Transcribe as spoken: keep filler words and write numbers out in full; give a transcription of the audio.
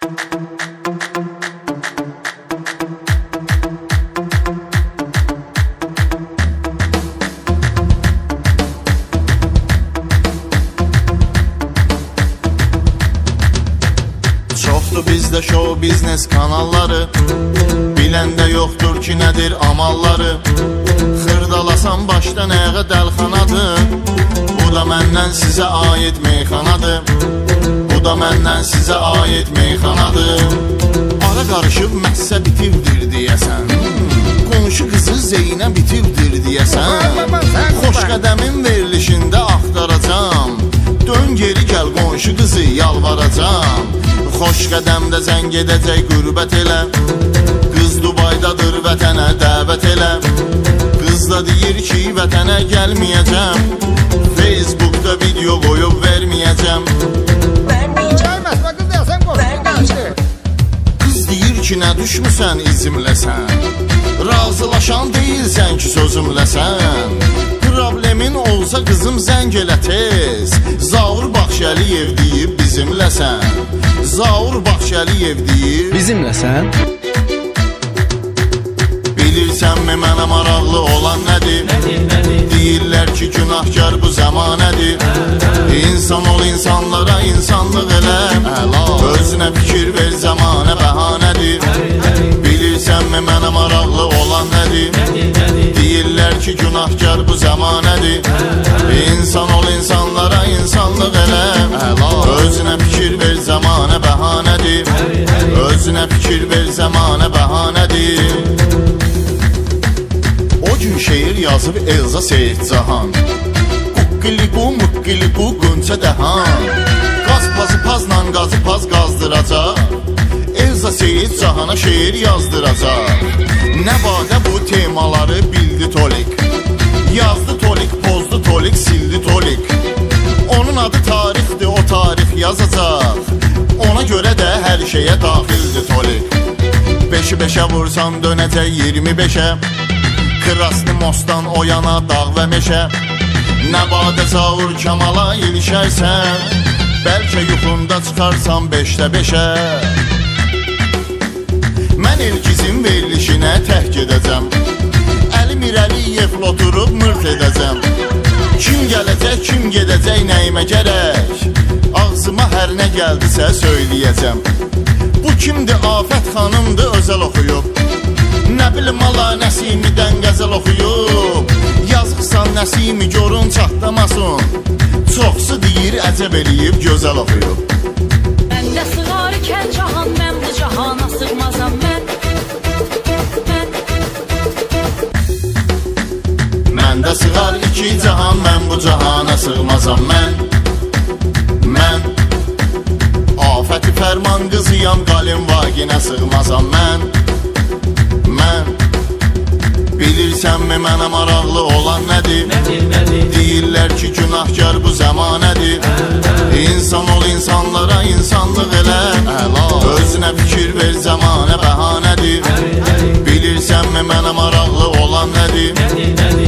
Bizdə show biznes kanalları, biləndə yoxdur ki nədir amalları. Xırdalasan başdan ayağa dəlxanadır, bu da məndən sizə aid meyxanadır. Bu da məndən sizə aid meyxanadır. Ara qarışıb məhsə bitirdir deyəsən, qonşu qızı Zeynə bitirdir deyəsən. Xoş qədəmin verilişində axtaracam, dön geri gəl qonşu qızı yalvaracam. Xoş qədəmdə zəng edəcək qürbət elə, qız Dubaydadır vətənə dəvət elə. Qız da deyir ki vətənə gəlməyəcəm, Facebookda video qoyub verməyəcəm. Qız deyir ki nə düşmüsən izimləsən, razılaşan deyilsən ki sözümləsən. Problemin olsa qızım zəng elə tez, Zaur Baxşəliyev deyib bizimləsən. Zaur Baxşəliyev deyib bizimləsən. Bilirsənmi mənə maraqlı olan nədir? Deyirlər ki günahkar bu zəmanədir. İnsan ol insanlara insanlıq elə, özünə fikir ver zamanə bəhanədir. Bilirsənmi mənə maraqlı olan nədir? Deyirlər ki günahkar bu zəmanədir. İnsan ol insanlara insanlıq elə, özünə fikir ver zamanə bəhanədir. Özünə fikir ver zamanə bəhanədir. O gün şeir yazıb Elza Seyidcahan, Quqqiliqu muqqiliqu qönçə dəhan, qaz pazı pazla qazı paz qazdıracaq, Elza Seyidcahana şeir yazdıracaq. Nə badə bu temaları bildi Tolik, yazdı Tolik, pozdu Tolik, sildi Tolik. Onun adı tarixdir, o tarix yazacaq, ona görə də hər şeyə daxildir Tolik. Beşi beşə vursan dönəcək iyirmi beşə, Krasni mostdan o yana dağ və meşə. Nə badə Zaur Kamala ilişərsən, bəlkə yuxunda çıxarsan beşdə beşə. Mən Elgizin verilişinə təhk edəcəm, Əli Mirəliyevlə oturub mırt edəcəm. Kim gələcək, kim gedəcək, nəyimə gərək, ağzıma hər nə gəldisə söyləyəcəm. Bu kimdir, Afət xanımdır, özəl oxuyub, nə bilim ala Nəsimidən qəzəl oxuyub. Yazıqsan Nəsimi görün çatlamasın, çoxsu deyir əcəb eləyib gözəl oxuyub. Məndə sığar ikən cahan, mən bu cahana sığmazam mən. Məndə sığar iki cahan, mən bu cahana sığmazam mən. Mən Afəti fərman qızıyam, qalin vaginə sığmazam mən. Mən bilirsənmi mənə maraqlı olan nədir? Deyirlər ki günahkar bu zəmanədir. İnsan ol insanlara insanlıq elə, özünə fikir ver zamanə bəhanədir. Bilirsənmi mənə maraqlı olan nədir?